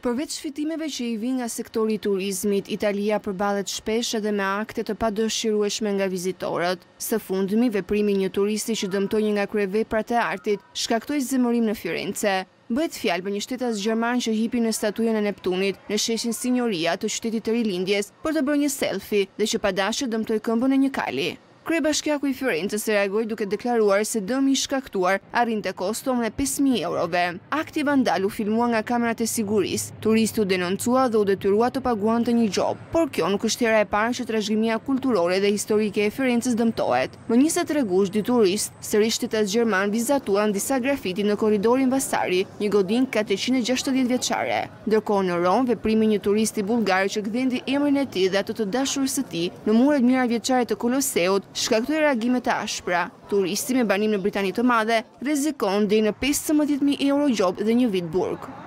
Përveç fitimeve që i vijnë nga sektori i turizmit, Italia përballet shpesh edhe me akte të padëshirueshme nga vizitorët. Së fundmi, veprimi i një turisti që dëmtoi një nga kryeveprat e artit shkaktoi zemërim në Firenze. Bëhet fjalë për një shtetas gjerman që hipi në statujën e Neptunit në sheshin Signoria të qytetit të Rilindjes për të bërë një selfie dhe që padashë dëmtoi këmbën e një kali. Kryebashkiaku i Firencës reagoi duke deklaruar se dëmi i shkaktuar arrinte koston e 5.000 eurove. Akti vandal u filmua nga kamerat e sigurisë. Turisti u denoncua dhe u detyrua të paguante një gjop, por kjo nuk është hera e parë që trashëgimia kulturore dhe historike e Firencës dëmtohet. Më 23 gusht, dy turistë, sërish shtetas gjerman, vizatuan disa grafiti në korridorin Vasari, një godinë 460 vjeçare. Ndërkohë në Rom, veprimi një turisti bullgar që gdhendi emrin e tij dhe atë të dashurës së tij në muret mijëra vjeçare të Koloseut shkaktoi reagime të ashpra. Turisti me banim në Britani të Madhe rrezikon deri në 15.000 euro gjop dhe një vit burg.